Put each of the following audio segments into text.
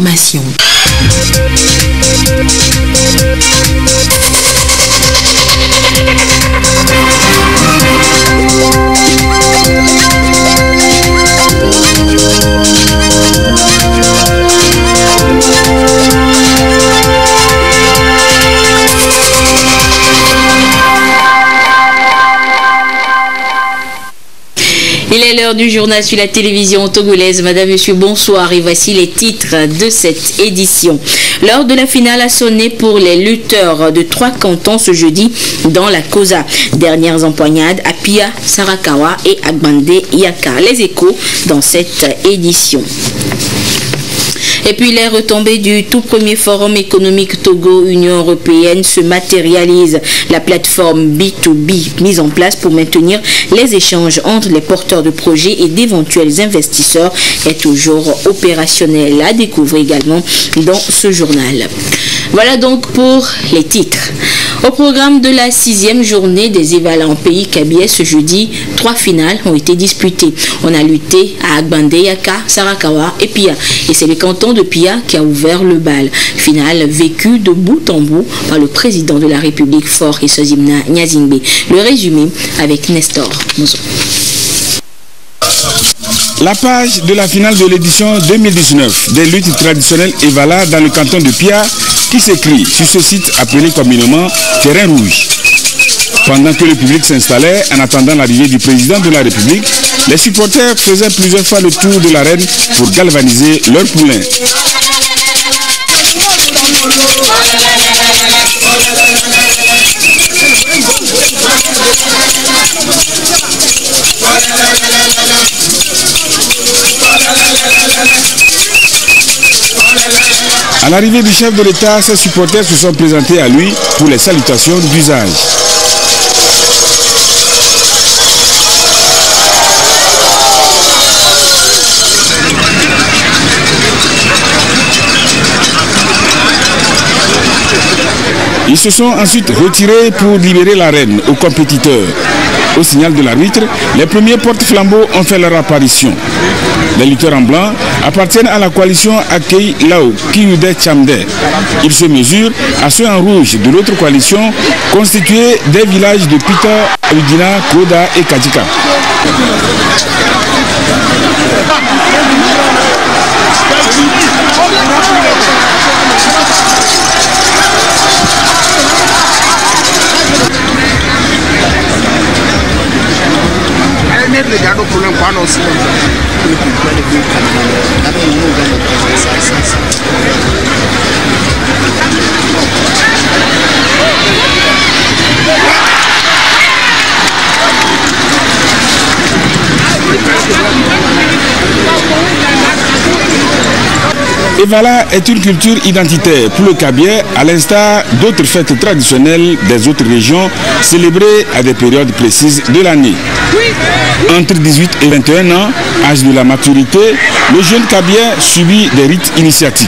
l'information. Il est l'heure du journal sur la télévision togolaise. Madame, Monsieur, bonsoir et voici les titres de cette édition. L'heure de la finale a sonné pour les lutteurs de 3 cantons ce jeudi dans la Kosa. Dernières empoignades à Pia, Sarakawa et Agbande Yaka. Les échos dans cette édition. Et puis les retombées du tout premier forum économique Togo-Union européenne se matérialisent. La plateforme B2B mise en place pour maintenir les échanges entre les porteurs de projets et d'éventuels investisseurs est toujours opérationnelle. À découvrir également dans ce journal. Voilà donc pour les titres. Au programme de la 6e journée des Evala en pays Kabylie ce jeudi, 3 finales ont été disputées. On a lutté à Agbande Yaka, Sarakawa et Pia. Et c'est le canton de Pia qui a ouvert le bal. Finale vécue de bout en bout par le président de la République, Faure Essozimna Nyazingbe. Le résumé avec Nestor Mozo. La page de la finale de l'édition 2019 des luttes traditionnelles Evala dans le canton de Pia qui s'écrit sur ce site appelé communément Terrain Rouge. Pendant que le public s'installait en attendant l'arrivée du président de la République, les supporters faisaient plusieurs fois le tour de l'arène pour galvaniser leur poulain. À l'arrivée du chef de l'État, ses supporters se sont présentés à lui pour les salutations d'usage. Ils se sont ensuite retirés pour libérer l'arène aux compétiteurs. Au signal de l'arbitre, les premiers porte-flambeaux ont fait leur apparition. Les lutteurs en blanc appartiennent à la coalition Akei Lao Kiyude Chamde. Ils se mesurent à ceux en rouge de l'autre coalition constituée des villages de Pita, Udina, Koda et Kajika. Evala est une culture identitaire pour le Kabylie, à l'instar d'autres fêtes traditionnelles des autres régions célébrées à des périodes précises de l'année. Entre 18 et 21 ans, âge de la maturité, le jeune Kabylie subit des rites initiatiques.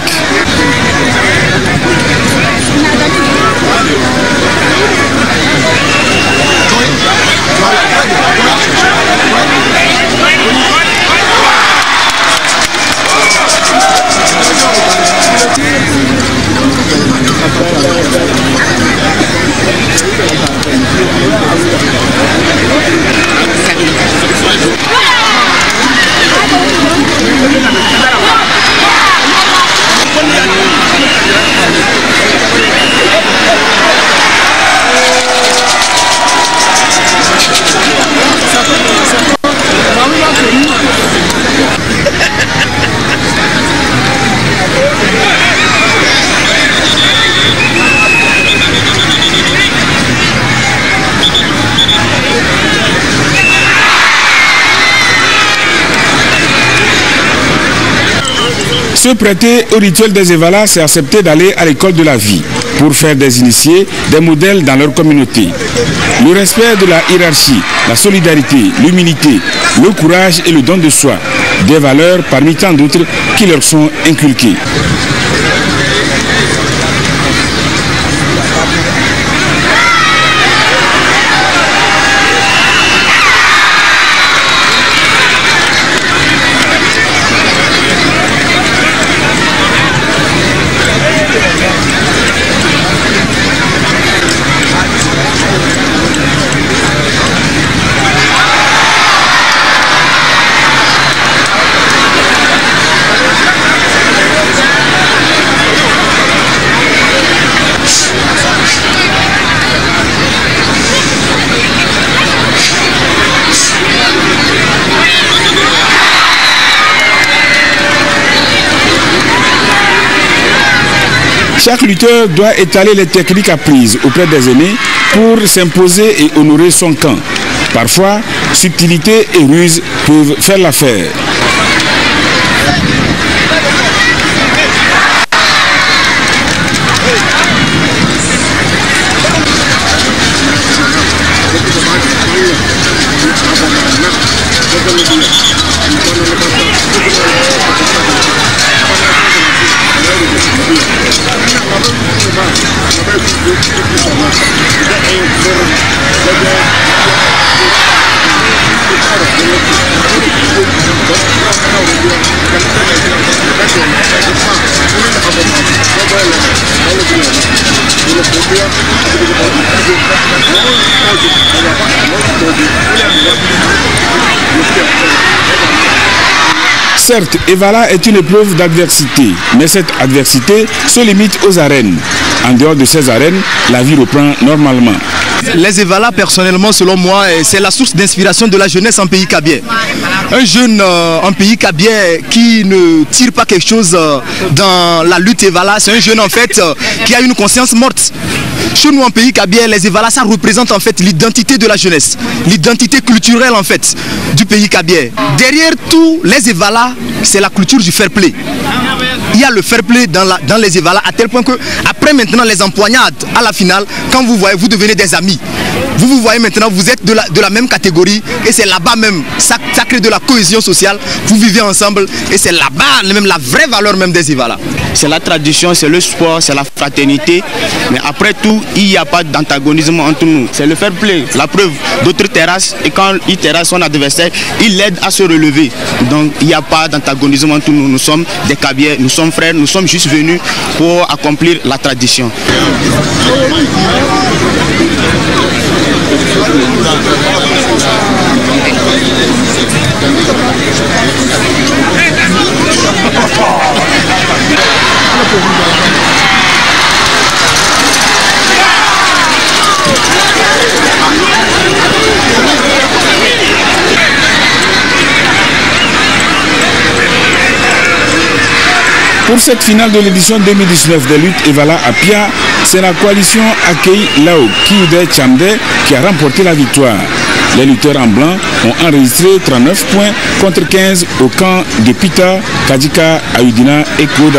Se prêter au rituel des Evala, c'est accepter d'aller à l'école de la vie pour faire des initiés, des modèles dans leur communauté. Le respect de la hiérarchie, la solidarité, l'humilité, le courage et le don de soi, des valeurs parmi tant d'autres qui leur sont inculquées. Chaque lutteur doit étaler les techniques apprises auprès des aînés pour s'imposer et honorer son camp. Parfois, subtilité et ruse peuvent faire l'affaire. Certes, Evala est une épreuve d'adversité, mais cette adversité se limite aux arènes. En dehors de ces arènes, la vie reprend normalement. Les Evala, personnellement, selon moi, c'est la source d'inspiration de la jeunesse en pays kabien. Un jeune en pays kabien qui ne tire pas quelque chose dans la lutte Evala, c'est un jeune en fait qui a une conscience morte. Chez nous en pays kabien, les Evala, ça représente en fait l'identité de la jeunesse, l'identité culturelle en fait du pays kabien. Derrière tous les Evala, c'est la culture du fair play. Il y a le fair play dans les Evala à tel point que après maintenant les empoignades à la finale, quand vous voyez, vous devenez des amis. Vous voyez maintenant, vous êtes de la même catégorie et c'est là-bas même, ça crée de la cohésion sociale, vous vivez ensemble et c'est là-bas même la vraie valeur même des Evala. C'est la tradition, c'est le sport, c'est la fraternité, mais après tout, il n'y a pas d'antagonisme entre nous. C'est le fair play, la preuve d'autres terrasses et quand il terrasse son adversaire, il l'aide à se relever. Donc il n'y a pas d'antagonisme entre nous, nous sommes des Kabyens, nous sommes frères, nous sommes juste venus pour accomplir la tradition. Pour cette finale de l'édition 2019 des luttes Evala à Pia, c'est la coalition Akei Lao Kiude Chamde qui a remporté la victoire. Les lutteurs en blanc ont enregistré 39 points contre 15 au camp de Pita, Kadika, Ayudina et Koda.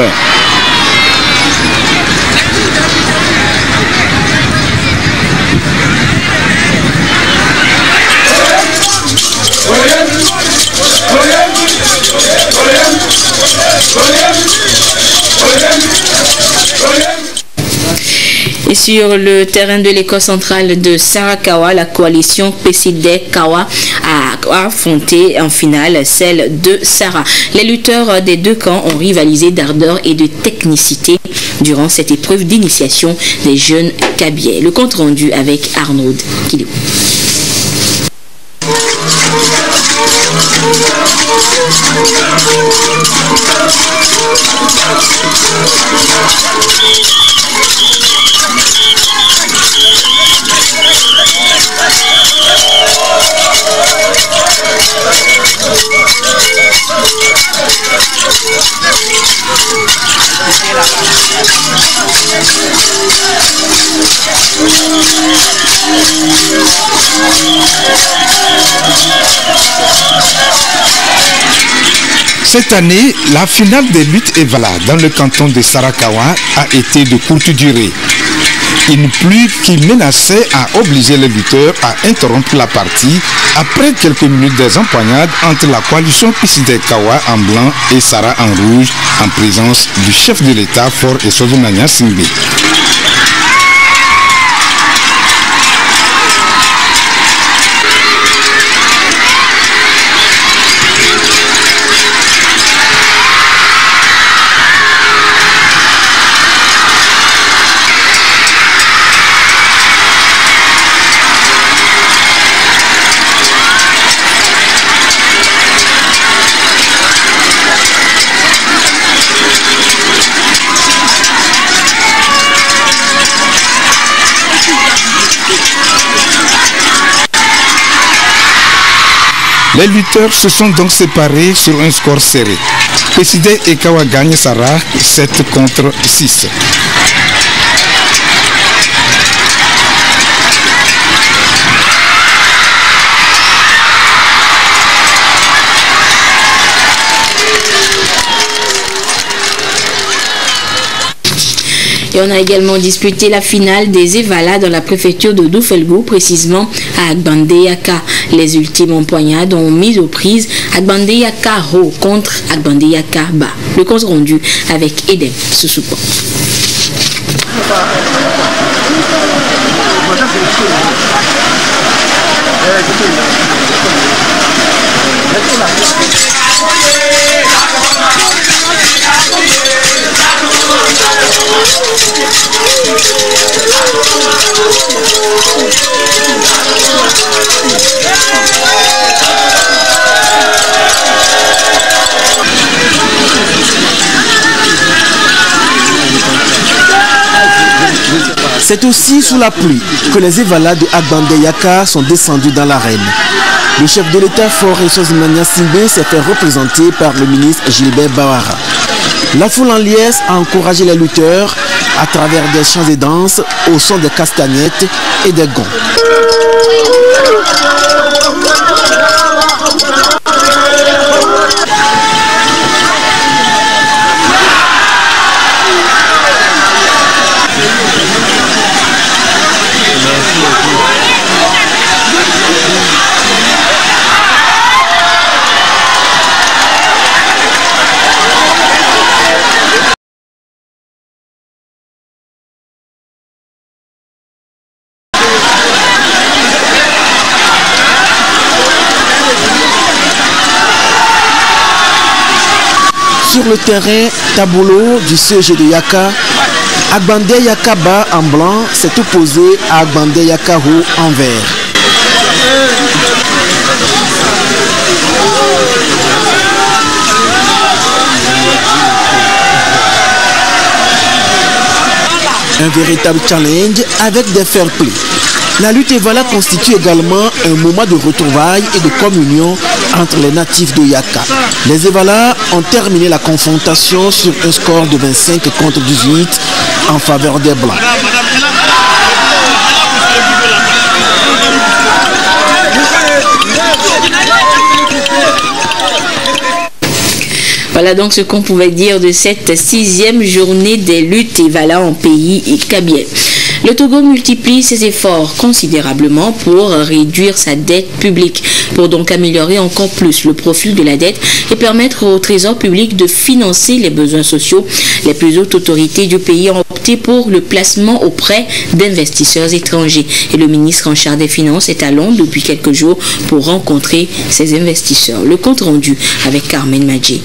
Et sur le terrain de l'école centrale de Sarakawa, la coalition PCD Kawa a affronté en finale celle de Sarah. Les lutteurs des deux camps ont rivalisé d'ardeur et de technicité durant cette épreuve d'initiation des jeunes Kabyens. Le compte rendu avec Arnaud Kilou. Cette année, la finale des luttes Evala dans le canton de Sarakawa a été de courte durée. Une pluie qui menaçait à obliger les lutteurs à interrompre la partie après quelques minutes des empoignades entre la coalition PCD Kawa en blanc et Sarah en rouge en présence du chef de l'État Fort et Sovinania Simbe. Les lutteurs se sont donc séparés sur un score serré. PCD et Kawa gagnent Sarah 7 contre 6. Et on a également disputé la finale des Evala dans la préfecture de Doufelgou, précisément à Agbandeyaka. Les ultimes empoignades ont mis aux prises Agbandeyaka Ho contre Agbandeyaka Ba. Le compte rendu avec Edem Sousoupo. C'est aussi sous la pluie que les Evala de Agbandeyaka sont descendus dans l'arène. Le chef de l'État, Faure Sozimania Simbe, s'est fait représenter par le ministre Gilbert Bawara. La foule en liesse a encouragé les lutteurs à travers des chants et danses au son des castagnettes et des gonds. Sur le terrain Tabolo du CG de Yaka, Agbandeyaka Ba en blanc s'est opposé à Agbandeyaka Ho en vert. Un véritable challenge avec des fair play. La lutte Evala constitue également un moment de retrouvailles et de communion entre les natifs de Yaka. Les Evala ont terminé la confrontation sur un score de 25 contre 18 en faveur des Blancs. Voilà donc ce qu'on pouvait dire de cette 6e journée des luttes Evala en pays kabien. Le Togo multiplie ses efforts considérablement pour réduire sa dette publique, pour donc améliorer encore plus le profil de la dette et permettre au Trésor public de financer les besoins sociaux. Les plus hautes autorités du pays ont opté pour le placement auprès d'investisseurs étrangers. Et le ministre en charge des Finances est à Londres depuis quelques jours pour rencontrer ces investisseurs. Le compte rendu avec Carmen Madjé.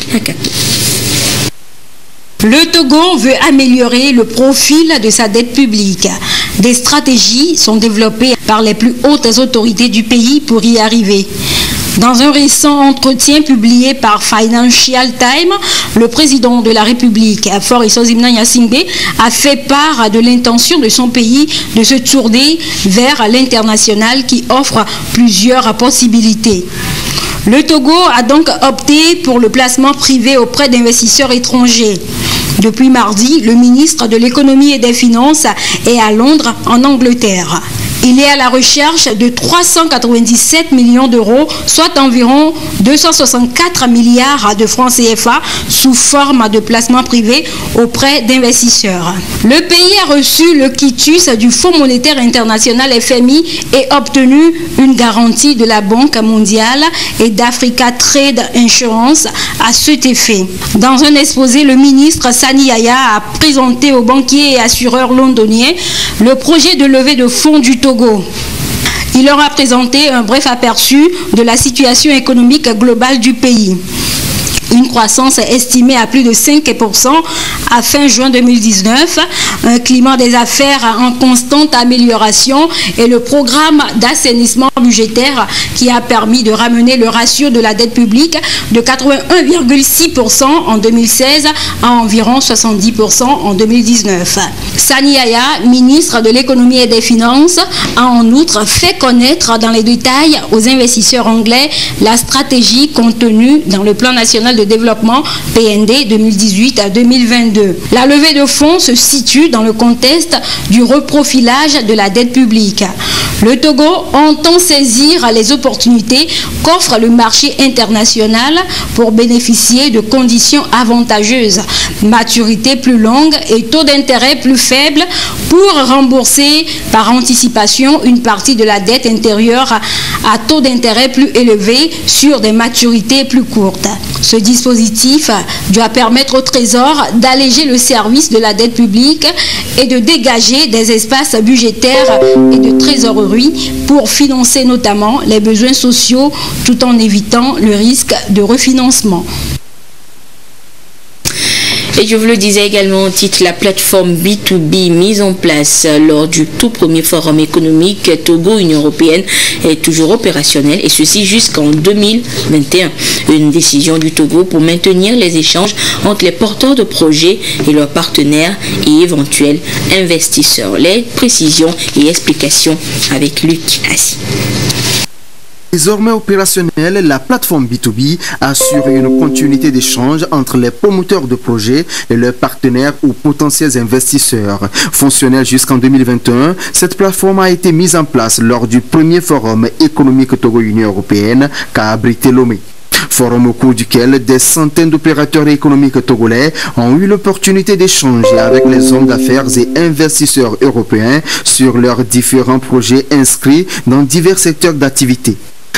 Le Togo veut améliorer le profil de sa dette publique. Des stratégies sont développées par les plus hautes autorités du pays pour y arriver. Dans un récent entretien publié par Financial Times, le président de la République, Faure Sozimania Simbe, a fait part de l'intention de son pays de se tourner vers l'international qui offre plusieurs possibilités. Le Togo a donc opté pour le placement privé auprès d'investisseurs étrangers. Depuis mardi, le ministre de l'économie et des finances est à Londres, en Angleterre. Il est à la recherche de 397 millions d'euros, soit environ 264 milliards de francs CFA sous forme de placement privé auprès d'investisseurs. Le pays a reçu le quitus du Fonds monétaire international FMI et obtenu une garantie de la Banque mondiale et d'Africa Trade Insurance à cet effet. Dans un exposé, le ministre Sani Yaya a présenté aux banquiers et assureurs londoniens le projet de levée de fonds du Togo. Il leur a présenté un bref aperçu de la situation économique globale du pays. Une croissance estimée à plus de 5% à fin juin 2019, un climat des affaires en constante amélioration et le programme d'assainissement budgétaire qui a permis de ramener le ratio de la dette publique de 81,6% en 2016 à environ 70% en 2019. Sani Yaya, ministre de l'économie et des finances, a en outre fait connaître dans les détails aux investisseurs anglais la stratégie contenue dans le plan national de de développement PND 2018 à 2022. La levée de fonds se situe dans le contexte du reprofilage de la dette publique. Le Togo entend saisir les opportunités qu'offre le marché international pour bénéficier de conditions avantageuses, maturité plus longue et taux d'intérêt plus faible pour rembourser par anticipation une partie de la dette intérieure à taux d'intérêt plus élevé sur des maturités plus courtes. Ce dispositif doit permettre au Trésor d'alléger le service de la dette publique et de dégager des espaces budgétaires et de trésorerie pour financer notamment les besoins sociaux tout en évitant le risque de refinancement. Et je vous le disais également au titre, la plateforme B2B mise en place lors du tout premier forum économique Togo-Union européenne est toujours opérationnelle, et ceci jusqu'en 2021. Une décision du Togo pour maintenir les échanges entre les porteurs de projets et leurs partenaires et éventuels investisseurs. Les précisions et explications avec Luc Assi. Désormais opérationnelle, la plateforme B2B assure une continuité d'échange entre les promoteurs de projets et leurs partenaires ou potentiels investisseurs. Fonctionnelle jusqu'en 2021, cette plateforme a été mise en place lors du premier forum économique Togo-Union européenne qu'a abrité Lomé. Forum au cours duquel des centaines d'opérateurs économiques togolais ont eu l'opportunité d'échanger avec les hommes d'affaires et investisseurs européens sur leurs différents projets inscrits dans divers secteurs d'activité.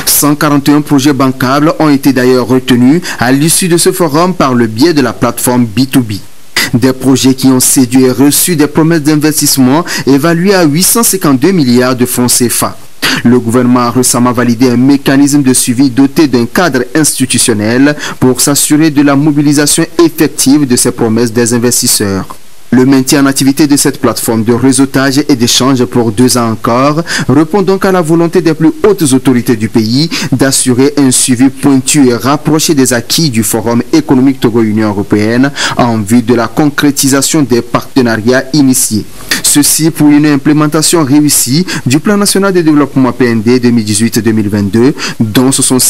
141 projets bancables ont été d'ailleurs retenus à l'issue de ce forum par le biais de la plateforme B2B. Des projets qui ont séduit et reçu des promesses d'investissement évaluées à 852 milliards de francs CFA. Le gouvernement a récemment validé un mécanisme de suivi doté d'un cadre institutionnel pour s'assurer de la mobilisation effective de ces promesses des investisseurs. Le maintien en activité de cette plateforme de réseautage et d'échange pour 2 ans encore répond donc à la volonté des plus hautes autorités du pays d'assurer un suivi pointu et rapproché des acquis du Forum économique Togo-Union européenne en vue de la concrétisation des partenariats initiés. Ceci pour une implémentation réussie du Plan national de développement PND 2018-2022, dont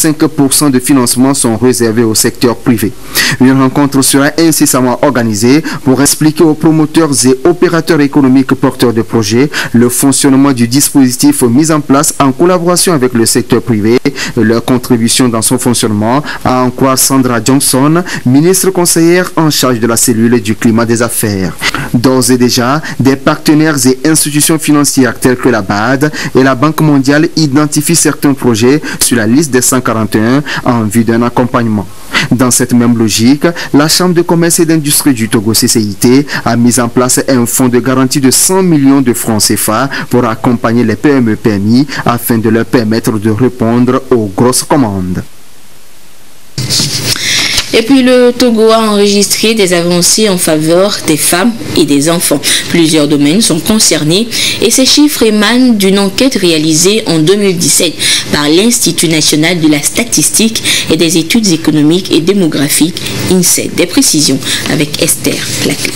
65% de financements sont réservés au secteur privé. Une rencontre sera incessamment organisée pour expliquer aux promoteurs et opérateurs économiques porteurs de projets le fonctionnement du dispositif mis en place en collaboration avec le secteur privé et leur contribution dans son fonctionnement, à en croire Sandra Johnson, ministre conseillère en charge de la cellule du climat des affaires. D'ores et déjà, des partenaires et institutions financières telles que la BAD et la Banque mondiale identifient certains projets sur la liste des 141 en vue d'un accompagnement. Dans cette même logique, la Chambre de commerce et d'industrie du Togo CCIT a mis en place un fonds de garantie de 100 millions de francs CFA pour accompagner les PME-PMI afin de leur permettre de répondre aux grosses commandes. Et puis le Togo a enregistré des avancées en faveur des femmes et des enfants. Plusieurs domaines sont concernés et ces chiffres émanent d'une enquête réalisée en 2017 par l'Institut national de la statistique et des études économiques et démographiques, INSEE. Des précisions avec Esther Laclé.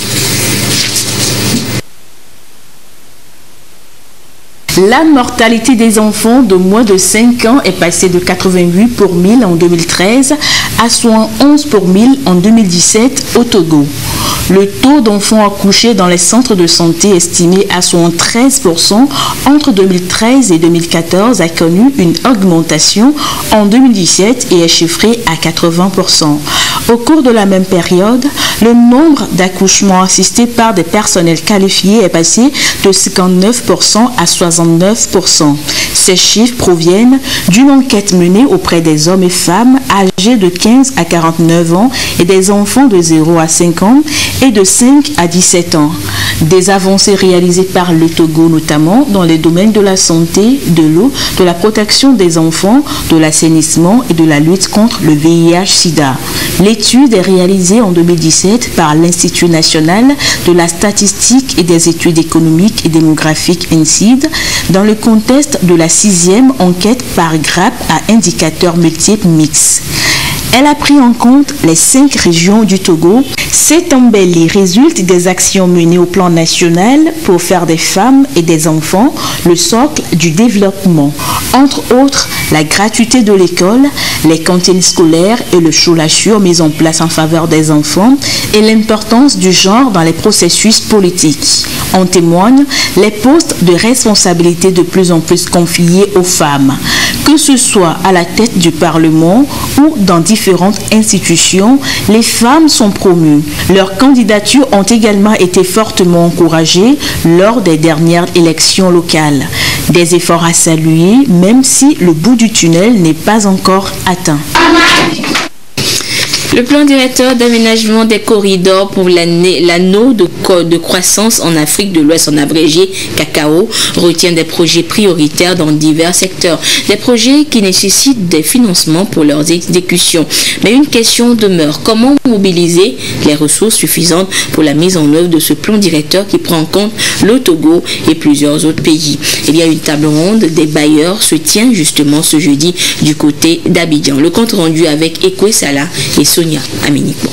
La mortalité des enfants de moins de 5 ans est passée de 88 pour 1000 en 2013 à 71 pour 1000 en 2017 au Togo. Le taux d'enfants accouchés dans les centres de santé estimé à 73% entre 2013 et 2014 a connu une augmentation en 2017 et est chiffré à 80%. Au cours de la même période, le nombre d'accouchements assistés par des personnels qualifiés est passé de 59% à 69%. Ces chiffres proviennent d'une enquête menée auprès des hommes et femmes âgés de 15 à 49 ans et des enfants de 0 à 5 ans et de 5 à 17 ans. Des avancées réalisées par le Togo notamment dans les domaines de la santé, de l'eau, de la protection des enfants, de l'assainissement et de la lutte contre le VIH-Sida. L'étude est réalisée en 2017 par l'Institut national de la statistique et des études économiques et démographiques INSEE dans le contexte de la 6e enquête par grappe à indicateurs multiples mixtes. Elle a pris en compte les 5 régions du Togo. Cette embellie résulte des actions menées au plan national pour faire des femmes et des enfants le socle du développement. Entre autres, la gratuité de l'école, les cantines scolaires et le chôlachure mis en place en faveur des enfants et l'importance du genre dans les processus politiques. En témoignent les postes de responsabilité de plus en plus confiés aux femmes, que ce soit à la tête du Parlement ou dans différentes institutions, les femmes sont promues. Leurs candidatures ont également été fortement encouragées lors des dernières élections locales. Des efforts à saluer, même si le bout du tunnel n'est pas encore atteint. Le plan directeur d'aménagement des corridors pour l'anneau de croissance en Afrique de l'Ouest, en abrégé CACAO, retient des projets prioritaires dans divers secteurs. Des projets qui nécessitent des financements pour leur exécution. Mais une question demeure. Comment mobiliser les ressources suffisantes pour la mise en œuvre de ce plan directeur qui prend en compte le Togo et plusieurs autres pays? Eh bien, une table ronde des bailleurs se tient justement ce jeudi du côté d'Abidjan. Le compte rendu avec Ekwe Salah et Sonia Aminikbo.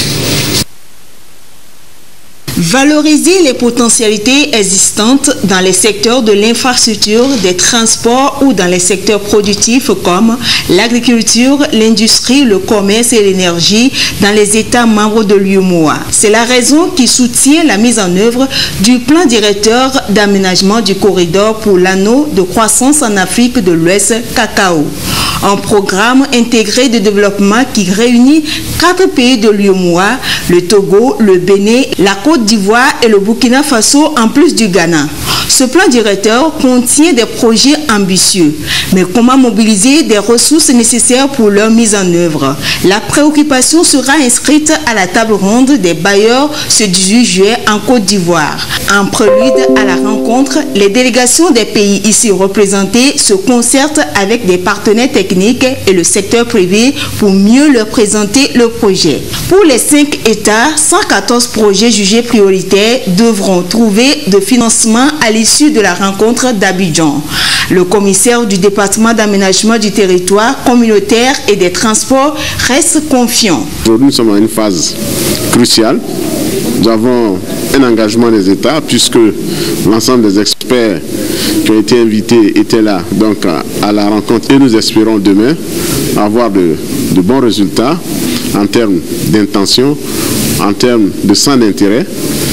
Valoriser les potentialités existantes dans les secteurs de l'infrastructure, des transports ou dans les secteurs productifs comme l'agriculture, l'industrie, le commerce et l'énergie dans les États membres de l'UEMOA. C'est la raison qui soutient la mise en œuvre du plan directeur d'aménagement du corridor pour l'anneau de croissance en Afrique de l'Ouest, CACAO. Un programme intégré de développement qui réunit 4 pays de l'UEMOA, le Togo, le Bénin, la Côte d'Ivoire et le Burkina Faso en plus du Ghana. Ce plan directeur contient des projets ambitieux, mais comment mobiliser des ressources nécessaires pour leur mise en œuvre? La préoccupation sera inscrite à la table ronde des bailleurs ce 18 juillet en Côte d'Ivoire. En prélude à la rencontre, les délégations des pays ici représentés se concertent avec des partenaires techniques et le secteur privé pour mieux leur présenter le projet. Pour les 5 États, 114 projets jugés prioritaires devront trouver de financement à l'issue de la rencontre d'Abidjan. Le commissaire du département d'aménagement du territoire communautaire et des transports reste confiant. Aujourd'hui, nous sommes dans une phase cruciale. Nous avons un engagement des États puisque l'ensemble des experts qui ont été invités étaient là donc à la rencontre et nous espérons demain avoir de bons résultats en termes d'intention, en termes de centre d'intérêt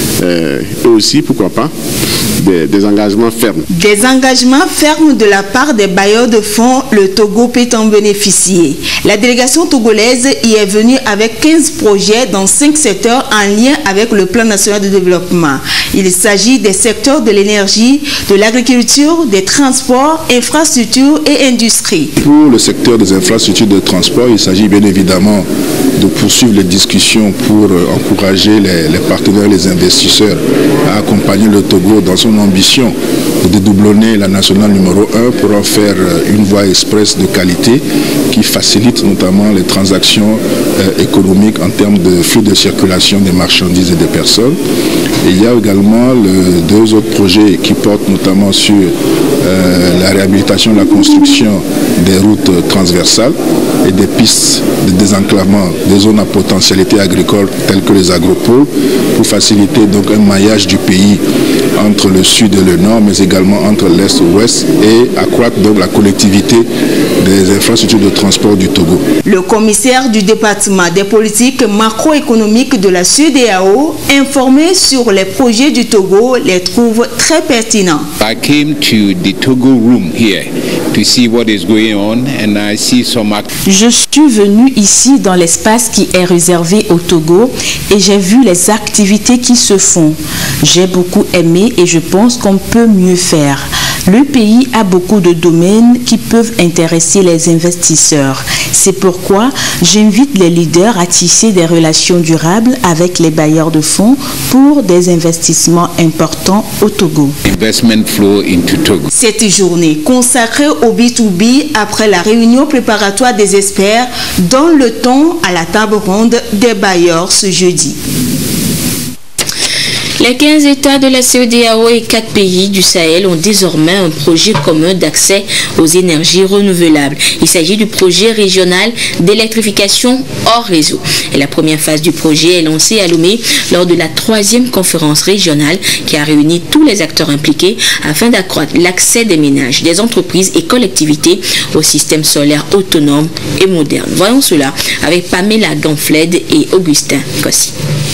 et aussi, pourquoi pas, des engagements fermes. Des engagements fermes de la part des bailleurs de fonds, le Togo peut en bénéficier. La délégation togolaise y est venue avec 15 projets dans 5 secteurs en lien avec le plan national de développement. Il s'agit des secteurs de l'énergie, de l'agriculture, des transports, infrastructures et industries. Pour le secteur des infrastructures de transport, il s'agit bien évidemment de poursuivre les discussions pour encourager les partenaires, les investisseurs à accompagner le Togo dans son ambition de dédoublonner la nationale numéro 1 pour en faire une voie express de qualité qui facilite notamment les transactions économiques en termes de flux de circulation des marchandises et des personnes. Et il y a également 2 autres projets qui portent notamment sur la réhabilitation, la construction des routes transversales et des pistes de désenclavement des zones à potentialité agricole telles que les agropoles pour faciliter donc un maillage du pays entre le sud et le nord, mais également entre l'est et l'ouest et accroître donc la collectivité des infrastructures de transport du Togo. Le commissaire du département des politiques macroéconomiques de la CEDEAO, informé sur les projets du Togo, les trouve très pertinents. I came to the Togo room here to see what is going on and I see some. Je suis venu ici dans l'espace qui est réservé au Togo et j'ai vu les activités qui se font. J'ai beaucoup aimé et je pense qu'on peut mieux faire. Le pays a beaucoup de domaines qui peuvent intéresser les investisseurs. C'est pourquoi j'invite les leaders à tisser des relations durables avec les bailleurs de fonds pour des investissements importants au Togo. Investment flow into Togo. Cette journée consacrée au B2B après la réunion préparatoire des experts donne le ton à la table ronde des bailleurs ce jeudi. Les 15 États de la CEDEAO et 4 pays du Sahel ont désormais un projet commun d'accès aux énergies renouvelables. Il s'agit du projet régional d'électrification hors réseau. Et la première phase du projet est lancée à Lomé lors de la 3e conférence régionale qui a réuni tous les acteurs impliqués afin d'accroître l'accès des ménages, des entreprises et collectivités au système solaire autonome et moderne. Voyons cela avec Pamela Ganfled et Augustin Kossi.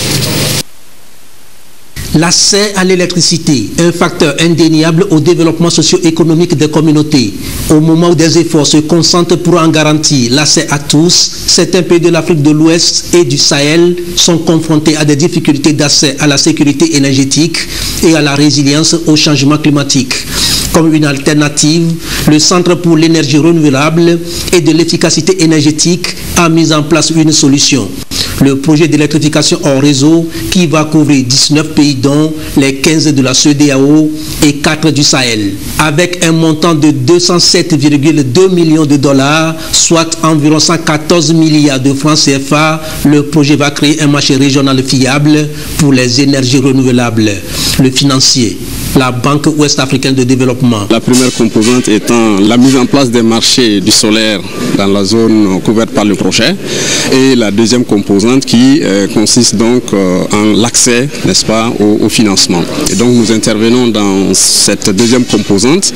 L'accès à l'électricité, un facteur indéniable au développement socio-économique des communautés. Au moment où des efforts se concentrent pour en garantir l'accès à tous, certains pays de l'Afrique de l'Ouest et du Sahel sont confrontés à des difficultés d'accès à la sécurité énergétique et à la résilience au changement climatique. Comme une alternative, le Centre pour l'énergie renouvelable et de l'efficacité énergétique a mis en place une solution. Le projet d'électrification hors réseau qui va couvrir 19 pays dont les 15 de la CEDEAO et 4 du Sahel. Avec un montant de 207,2 millions de dollars, soit environ 114 milliards de francs CFA, le projet va créer un marché régional fiable pour les énergies renouvelables. Le financier, la Banque ouest-africaine de développement. La première composante étant la mise en place des marchés du solaire dans la zone couverte par le projet, et la deuxième composante qui consiste donc en l'accès, n'est-ce pas, au financement. Et donc nous intervenons dans cette deuxième composante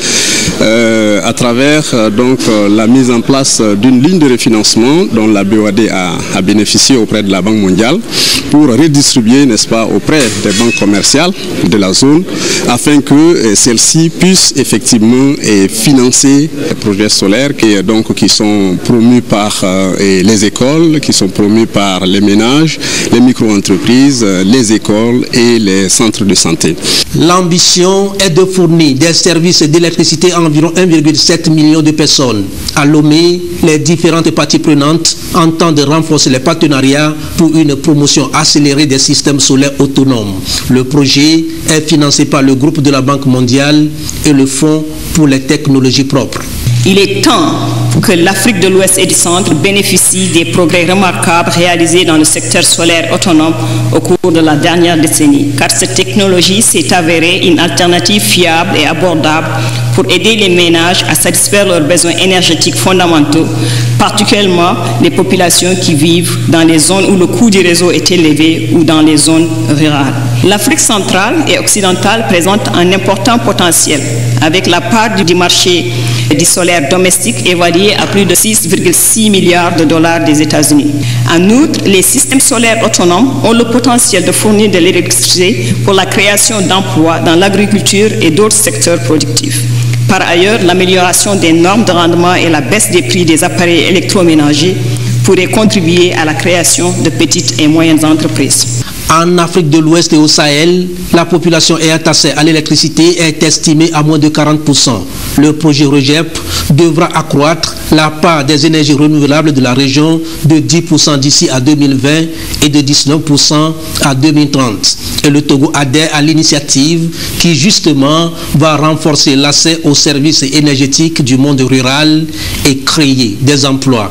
à travers donc la mise en place d'une ligne de refinancement dont la BOAD a bénéficié auprès de la Banque mondiale pour redistribuer, n'est-ce pas, auprès des banques commerciales de la zone afin que celles-ci puissent effectivement financer les projets solaires qui sont promus par les écoles, qui sont promus par les ménages, les micro-entreprises, les écoles et les centres de santé. L'ambition est de fournir des services d'électricité à environ 1,7 million de personnes. À Lomé, les différentes parties prenantes entendent renforcer les partenariats pour une promotion accélérée des systèmes solaires autonomes. Le projet est financé par le groupe de la Banque mondiale et le Fonds pour les technologies propres. Il est temps que l'Afrique de l'Ouest et du Centre bénéficie des progrès remarquables réalisés dans le secteur solaire autonome au cours de la dernière décennie, car cette technologie s'est avérée une alternative fiable et abordable pour aider les ménages à satisfaire leurs besoins énergétiques fondamentaux, particulièrement les populations qui vivent dans les zones où le coût du réseau est élevé ou dans les zones rurales. L'Afrique centrale et occidentale présente un important potentiel, avec la part du marché du solaire domestique évaluée à plus de 6,6 milliards de dollars des États-Unis. En outre, les systèmes solaires autonomes ont le potentiel de fournir de l'électricité pour la création d'emplois dans l'agriculture et d'autres secteurs productifs. Par ailleurs, l'amélioration des normes de rendement et la baisse des prix des appareils électroménagers pourraient contribuer à la création de petites et moyennes entreprises. En Afrique de l'Ouest et au Sahel, la population ayant accès à l'électricité est estimée à moins de 40%. Le projet REGEP devra accroître la part des énergies renouvelables de la région de 10% d'ici à 2020 et de 19% à 2030. Et le Togo adhère à l'initiative qui justement va renforcer l'accès aux services énergétiques du monde rural et créer des emplois.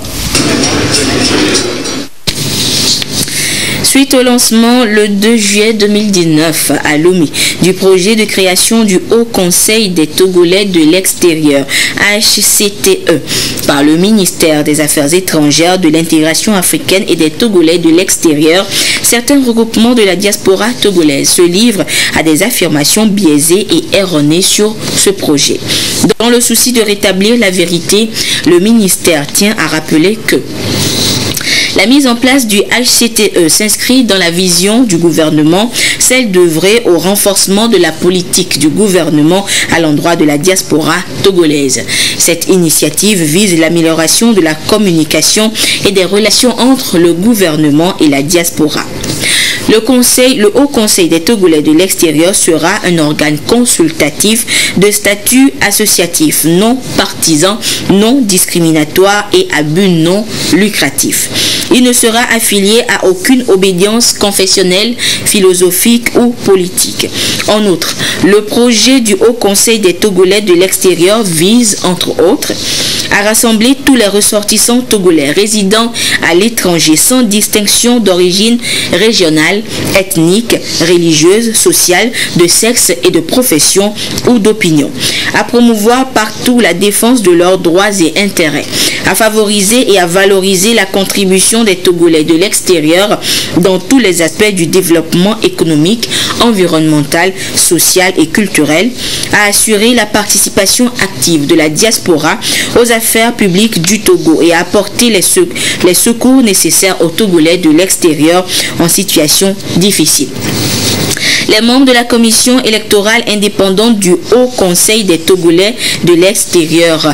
Suite au lancement le 2 juillet 2019 à Lomé du projet de création du Haut Conseil des Togolais de l'extérieur, HCTE, par le ministère des Affaires étrangères, de l'intégration africaine et des Togolais de l'extérieur, certains regroupements de la diaspora togolaise se livrent à des affirmations biaisées et erronées sur ce projet. Dans le souci de rétablir la vérité, le ministère tient à rappeler que la mise en place du HCTE s'inscrit dans la vision du gouvernement, celle d'œuvrer au renforcement de la politique du gouvernement à l'endroit de la diaspora togolaise. Cette initiative vise l'amélioration de la communication et des relations entre le gouvernement et la diaspora. Le Haut Conseil des Togolais de l'extérieur sera un organe consultatif de statut associatif, non partisan, non discriminatoire et à but non lucratif. Il ne sera affilié à aucune obédience confessionnelle, philosophique ou politique. En outre, le projet du Haut Conseil des Togolais de l'extérieur vise, entre autres, à rassembler tous les ressortissants togolais résidant à l'étranger sans distinction d'origine régionale nationale, ethnique, religieuse, sociale, de sexe et de profession ou d'opinion. À promouvoir partout la défense de leurs droits et intérêts. À favoriser et à valoriser la contribution des Togolais de l'extérieur dans tous les aspects du développement économique, environnemental, social et culturel. À assurer la participation active de la diaspora aux affaires publiques du Togo et à apporter les secours nécessaires aux Togolais de l'extérieur en situation difficile. Les membres de la commission électorale indépendante du Haut Conseil des Togolais de l'extérieur,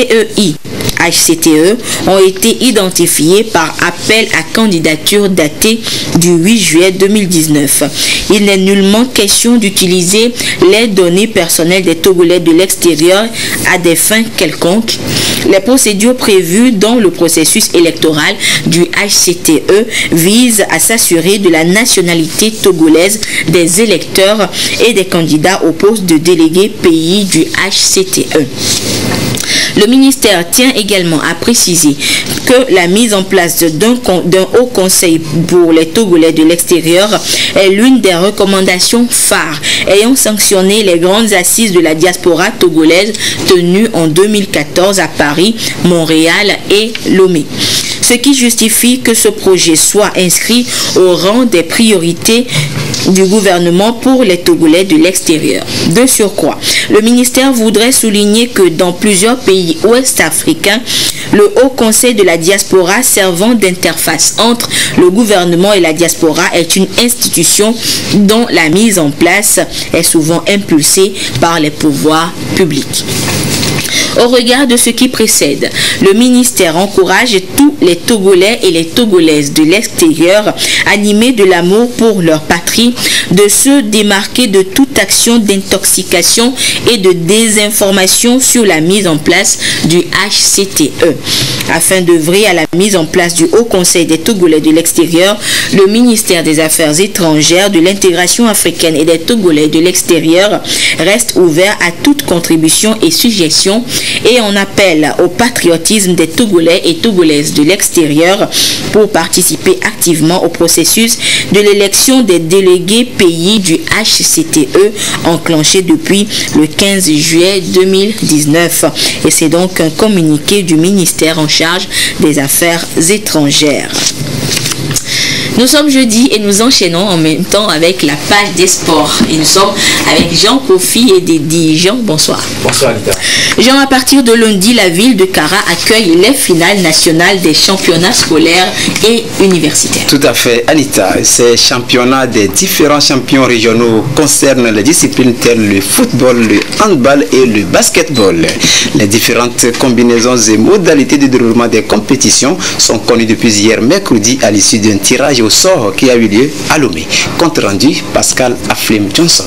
CEI-HCTE, ont été identifiés par appel à candidature daté du 8 juillet 2019. Il n'est nullement question d'utiliser les données personnelles des Togolais de l'extérieur à des fins quelconques. Les procédures prévues dans le processus électoral du HCTE visent à s'assurer de la nationalité togolaise des électeurs et des candidats au poste de délégué pays du HCTE. Le ministère tient également à préciser que la mise en place d'un haut conseil pour les Togolais de l'extérieur est l'une des recommandations phares ayant sanctionné les grandes assises de la diaspora togolaise tenues en 2014 à Paris, Montréal et Lomé. Ce qui justifie que ce projet soit inscrit au rang des priorités du gouvernement pour les Togolais de l'extérieur. De surcroît, le ministère voudrait souligner que dans plusieurs pays ouest-africains, le Haut Conseil de la diaspora servant d'interface entre le gouvernement et la diaspora est une institution dont la mise en place est souvent impulsée par les pouvoirs publics. Au regard de ce qui précède, le ministère encourage tous les Togolais et les Togolaises de l'extérieur animés de l'amour pour leur patrie de se démarquer de toute action d'intoxication et de désinformation sur la mise en place du HCTE. Afin d'œuvrer à la mise en place du Haut Conseil des Togolais de l'extérieur, le ministère des Affaires étrangères, de l'intégration africaine et des Togolais de l'extérieur reste ouvert à toute contribution et suggestion et on appelle au patriotisme des Togolais et Togolaises de l'extérieur pour participer activement au processus de l'élection des délégués pays du HCTE enclenché depuis le 15 juillet 2019. Et c'est donc un communiqué du ministère en charge des Affaires étrangères. Nous sommes jeudi et nous enchaînons en même temps avec la page des sports. Et nous sommes avec Jean Kofi et Dédi. Jean, bonsoir. Bonsoir Anita. Jean, à partir de lundi, la ville de Kara accueille les finales nationales des championnats scolaires et universitaires. Tout à fait Anita. Ces championnats des différents champions régionaux concernent les disciplines telles le football, le handball et le basketball. Les différentes combinaisons et modalités de déroulement des compétitions sont connues depuis hier mercredi à l'issue d'un tirage au sort qui a eu lieu à Lomé. Compte rendu Pascal Aflim Johnson.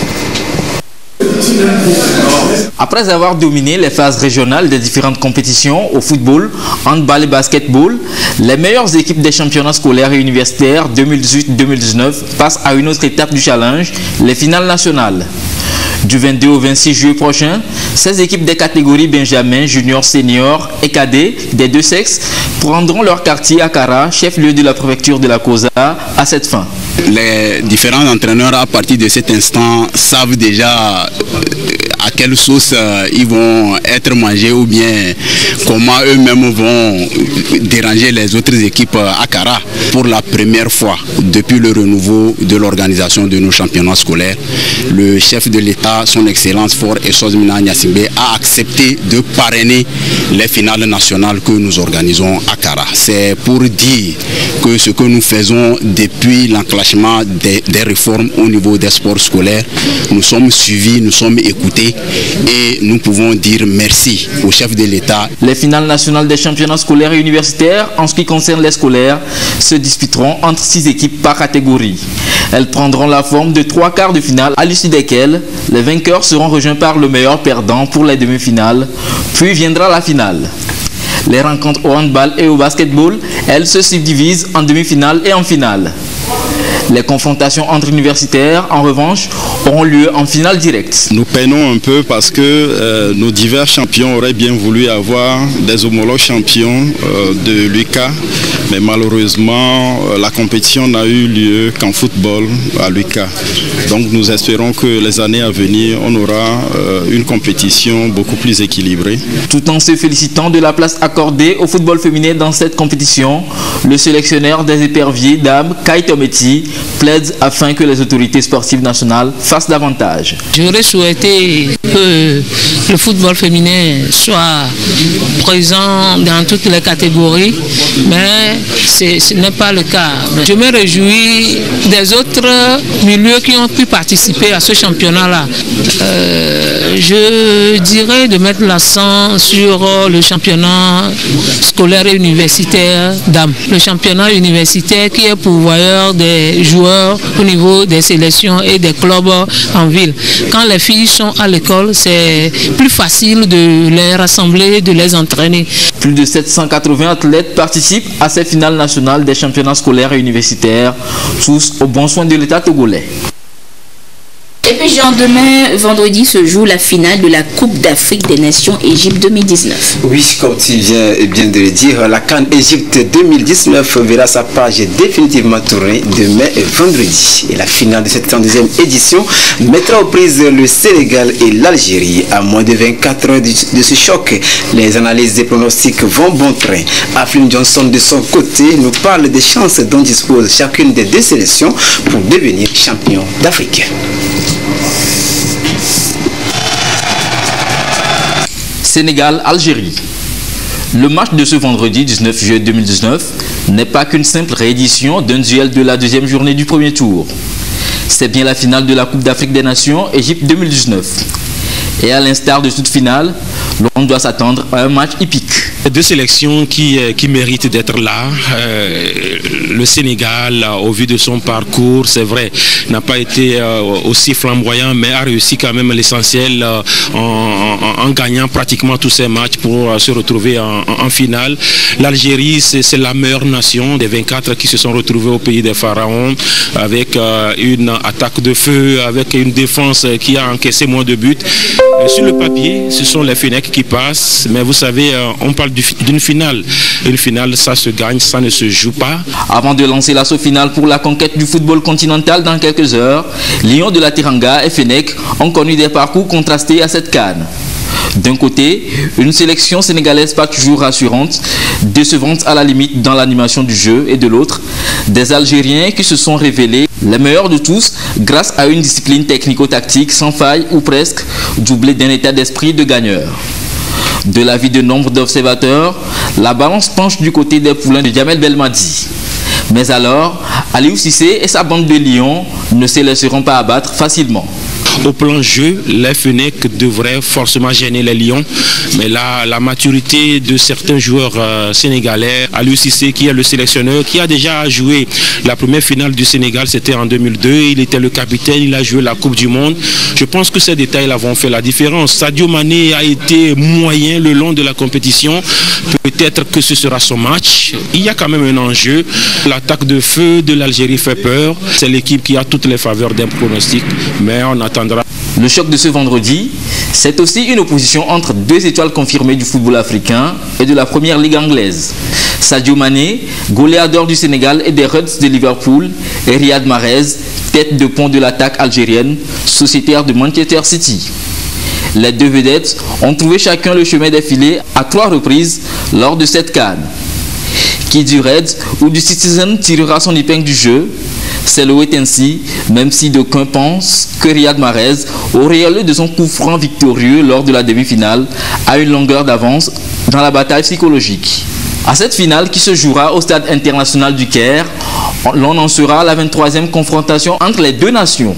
Après avoir dominé les phases régionales des différentes compétitions au football, handball et basketball, les meilleures équipes des championnats scolaires et universitaires 2018-2019 passent à une autre étape du challenge, les finales nationales. Du 22 au 26 juillet prochain, 16 équipes des catégories Benjamin, Junior, Senior et Cadet des deux sexes prendront leur quartier à Kara, chef-lieu de la préfecture de la Kosa, à cette fin. Les différents entraîneurs à partir de cet instant savent déjà à quelle sauce ils vont être mangés ou bien comment eux-mêmes vont déranger les autres équipes à Kara. Pour la première fois depuis le renouveau de l'organisation de nos championnats scolaires, le chef de l'État, son Excellence Fort Essos-Mina Gnassingbé, a accepté de parrainer les finales nationales que nous organisons à Kara. C'est pour dire que ce que nous faisons depuis l'enclenchement des réformes au niveau des sports scolaires, nous sommes suivis, nous sommes écoutés et nous pouvons dire merci au chef de l'État. Les finales nationales des championnats scolaires et universitaires, en ce qui concerne les scolaires, se disputeront entre 6 équipes par catégorie. Elles prendront la forme de 3 quarts de finale, à l'issue desquels les vainqueurs seront rejoints par le meilleur perdant pour les demi-finales, puis viendra la finale. Les rencontres au handball et au basketball, elles se subdivisent en demi-finale et en finale. Les confrontations entre universitaires, en revanche, auront lieu en finale directe. Nous peinons un peu parce que nos divers champions auraient bien voulu avoir des homologues champions de l'UCA, mais malheureusement, la compétition n'a eu lieu qu'en football à l'UCA. Donc nous espérons que les années à venir, on aura une compétition beaucoup plus équilibrée. Tout en se félicitant de la place accordée au football féminin dans cette compétition, le sélectionneur des éperviers dames, Kai Tometi, plaide afin que les autorités sportives nationales fassent davantage. J'aurais souhaité que le football féminin soit présent dans toutes les catégories, mais ce n'est pas le cas. Je me réjouis des autres milieux qui ont pu participer à ce championnat-là. Je dirais de mettre l'accent sur le championnat scolaire et universitaire dames. Le championnat universitaire qui est pourvoyeur des joueurs au niveau des sélections et des clubs en ville. Quand les filles sont à l'école, c'est plus facile de les rassembler, de les entraîner. Plus de 780 athlètes participent à ces finales nationales des championnats scolaires et universitaires, tous au bon soin de l'État togolais. Et puis demain, vendredi, se joue la finale de la Coupe d'Afrique des Nations Égypte 2019. Oui, comme tu viens bien de le dire, la CAN Égypte 2019 verra sa page définitivement tournée demain et vendredi. Et la finale de cette 102e édition mettra aux prises le Sénégal et l'Algérie. À moins de 24 heures de ce choc, les analyses des pronostics vont bon train. Aflin Johnson, de son côté, nous parle des chances dont dispose chacune des deux sélections pour devenir champion d'Afrique. Sénégal-Algérie. Le match de ce vendredi 19 juillet 2019 n'est pas qu'une simple réédition d'un duel de la deuxième journée du premier tour. C'est bien la finale de la Coupe d'Afrique des Nations Égypte 2019. Et à l'instar de toute finale, l'on doit s'attendre à un match épique. Deux sélections qui méritent d'être là. Le Sénégal, au vu de son parcours, c'est vrai, n'a pas été aussi flamboyant, mais a réussi quand même l'essentiel en gagnant pratiquement tous ses matchs pour se retrouver en finale. L'Algérie, c'est la meilleure nation des 24 qui se sont retrouvés au pays des pharaons, avec une attaque de feu, avec une défense qui a encaissé moins de buts. Sur le papier, ce sont les Fennecs qui passent, mais vous savez, on parle d'une finale. Une finale, ça se gagne, ça ne se joue pas. Avant de lancer l'assaut final pour la conquête du football continental dans quelques heures, Lions de la Teranga et Fennecs ont connu des parcours contrastés à cette CAN. D'un côté, une sélection sénégalaise pas toujours rassurante, décevante à la limite dans l'animation du jeu, et de l'autre, des Algériens qui se sont révélés les meilleurs de tous grâce à une discipline technico-tactique sans faille ou presque, doublée d'un état d'esprit de gagneur. De l'avis de nombre d'observateurs, la balance penche du côté des poulains de Djamel Belmadi. Mais alors, Aliou Cissé et sa bande de lions ne se laisseront pas abattre facilement. Au plan jeu, les Fennecs devraient forcément gêner les Lions, mais là, la maturité de certains joueurs sénégalais, Aliou Cissé qui est le sélectionneur, qui a déjà joué la première finale du Sénégal, c'était en 2002, il était le capitaine, il a joué la Coupe du Monde. Je pense que ces détails-là vont faire la différence. Sadio Mané a été moyen le long de la compétition, peut-être que ce sera son match. Il y a quand même un enjeu. L'attaque de feu de l'Algérie fait peur, c'est l'équipe qui a toutes les faveurs d'un pronostic, mais on attendra. Le choc de ce vendredi, c'est aussi une opposition entre deux étoiles confirmées du football africain et de la première ligue anglaise. Sadio Mané, goléador du Sénégal et des Reds de Liverpool, et Riyad Mahrez, tête de pont de l'attaque algérienne, sociétaire de Manchester City. Les deux vedettes ont trouvé chacun le chemin des filets à 3 reprises lors de cette CAN. Qui du Reds ou du Citizen tirera son épingle du jeu? C'est le wait and see, même si d'aucuns pensent que Riyad Mahrez, auréolé de son coup franc victorieux lors de la demi-finale, a une longueur d'avance dans la bataille psychologique. À cette finale qui se jouera au stade international du Caire, l'on en sera à la 23e confrontation entre les deux nations.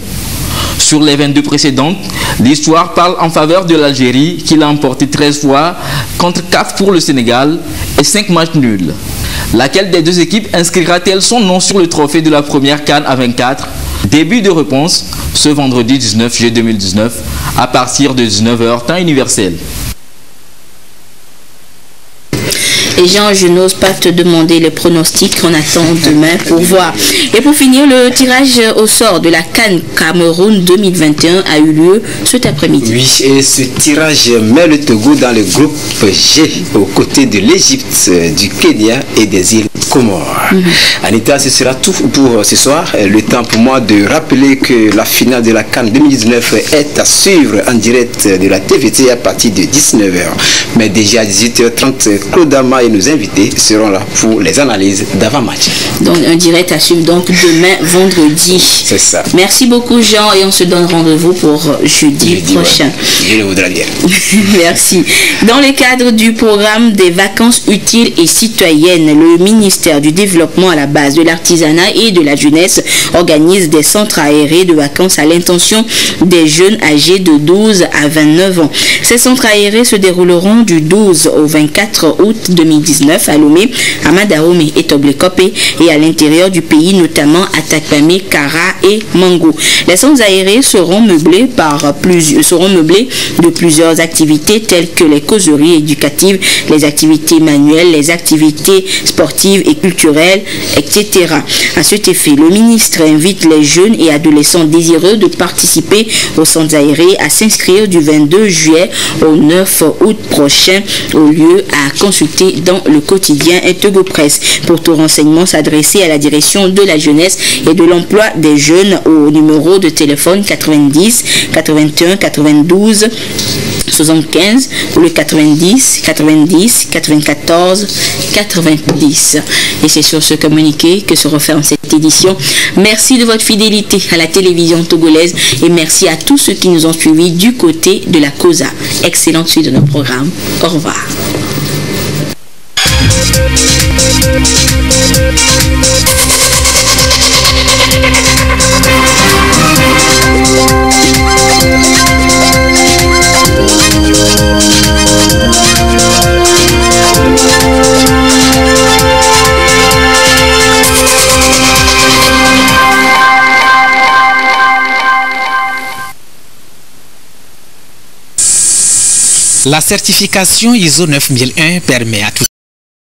Sur les 22 précédentes, l'histoire parle en faveur de l'Algérie qui l'a emporté 13 fois contre 4 pour le Sénégal et 5 matchs nuls. Laquelle des deux équipes inscrira-t-elle son nom sur le trophée de la première CAN à 24? Début de réponse ce vendredi 19 juillet 2019 à partir de 19h temps universel. Et Jean, je n'ose pas te demander les pronostics qu'on attend demain pour voir. Et pour finir, le tirage au sort de la CAN Cameroun 2021 a eu lieu cet après-midi. Oui, et ce tirage met le Togo dans le groupe G, aux côtés de l'Égypte, du Kenya et des îles Comores. Anita, ce sera tout pour ce soir. Le temps pour moi de rappeler que la finale de la CAN 2019 est à suivre en direct de la TVT à partir de 19h. Mais déjà à 18h30, Claude Ama et nos invités seront là pour les analyses d'avant-match. Donc un direct à suivre donc demain vendredi. C'est ça. Merci beaucoup Jean et on se donne rendez-vous pour jeudi prochain. Ouais. Je le voudrais bien. Merci. Dans le cadre du programme des vacances utiles et citoyennes, le ministère du Développement à la base de l'artisanat et de la jeunesse organise des centres aérés de vacances à l'intention des jeunes âgés de 12 à 29 ans. Ces centres aérés se dérouleront du 12 au 24 août 2019 à Lomé, à Madaomé et Toblekope et à l'intérieur du pays, notamment à Takpamé, Kara et Mango. Les centres aérés seront meublés de plusieurs activités telles que les causeries éducatives, les activités manuelles, les activités sportives et culturelles, etc. À cet effet, le ministre invite les jeunes et adolescents désireux de participer aux centres aérés à s'inscrire du 22 juillet au 9 août prochain au lieu à consulter dans le quotidien Togo Presse. Pour tout renseignement, s'adresser à la direction de la jeunesse et de l'emploi des jeunes au numéro de téléphone 90 81 92 75 ou le 90 90 94 90. Et c'est sur ce communiqué que se referme cette édition. Merci de votre fidélité à la télévision togolaise et merci à tous ceux qui nous ont suivis du côté de la COSA. Excellente suite de nos programmes. Au revoir. La certification ISO 9001 permet à tout